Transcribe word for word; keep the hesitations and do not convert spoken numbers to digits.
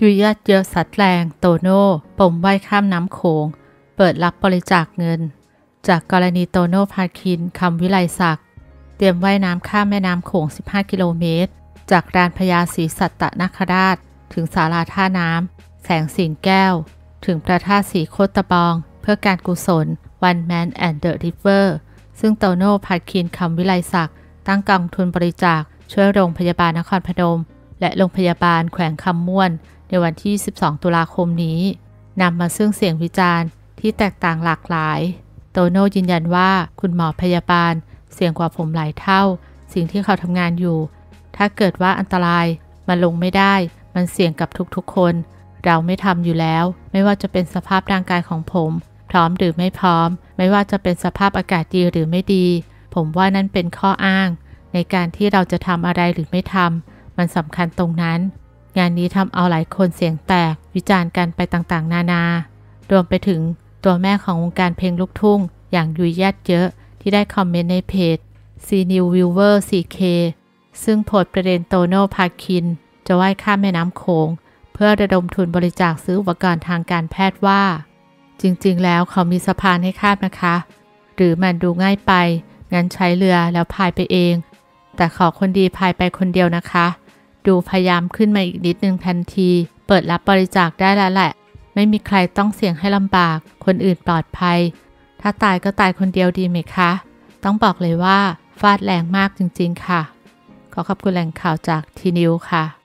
ยุยยอดเยอะสัดแรงโตโน่ปมว่ายข้ามน้ำโขงเปิดรับบริจาคเงินจากกรณีโตโน่พาคินคำวิไลศักดิ์เตรียมว่ายน้ำข้ามแม่น้ำโขงสิบห้ากิโลเมตรจากลานพญาศรีสัตตนคราชถึงศาลาท่าน้ำแสงสิงแก้วถึงพระธาตุศรีโคตบองเพื่อการกุศล One Man and the River ซึ่งโตโน่พาคินคำวิไลศักดิ์ตั้งกองทุนบริจาคช่วยโรงพยาบาลนครพนมและโรงพยาบาลแขวงคำม่วนในวันที่สิบสองตุลาคมนี้นำมาซึ่งเสียงวิจารณ์ที่แตกต่างหลากหลายโตโน่ยืนยันว่าคุณหมอพยาบาลเสี่ยงกว่าผมหลายเท่าสิ่งที่เขาทำงานอยู่ถ้าเกิดว่าอันตรายมันลงไม่ได้มันเสี่ยงกับทุกๆคนเราไม่ทำอยู่แล้วไม่ว่าจะเป็นสภาพร่างกายของผมพร้อมหรือไม่พร้อมไม่ว่าจะเป็นสภาพอากาศดีหรือไม่ดีผมว่านั่นเป็นข้ออ้างในการที่เราจะทำอะไรหรือไม่ทำมันสำคัญตรงนั้นงานนี้ทำเอาหลายคนเสียงแตกวิจารณ์กันไปต่างๆนานารวมไปถึงตัวแม่ของวงการเพลงลูกทุ่งอย่างยุยยอดเยอะที่ได้คอมเมนต์ในเพจ ซี นิว วิวเวอร์ ซี เค ซึ่งโพสต์ประเด็นโตโน่พาคินจะว่ายข้ามแม่น้ำโขงเพื่อระดมทุนบริจาคซื้ออุปกรณ์ทางการแพทย์ว่าจริงๆแล้วเขามีสะพานให้ข้ามนะคะหรือมันดูง่ายไปงั้นใช้เรือแล้วพายไปเองแต่ขอคนดีพายไปคนเดียวนะคะดูพยายามขึ้นมาอีกนิดนึงทันทีเปิดรับบริจาคได้แล้วแหละไม่มีใครต้องเสี่ยงให้ลำบากคนอื่นปลอดภัยถ้าตายก็ตายคนเดียวดีไหมคะต้องบอกเลยว่าฟาดแรงมากจริงๆค่ะขอขอบคุณแหล่งข่าวจากทีนิวค่ะ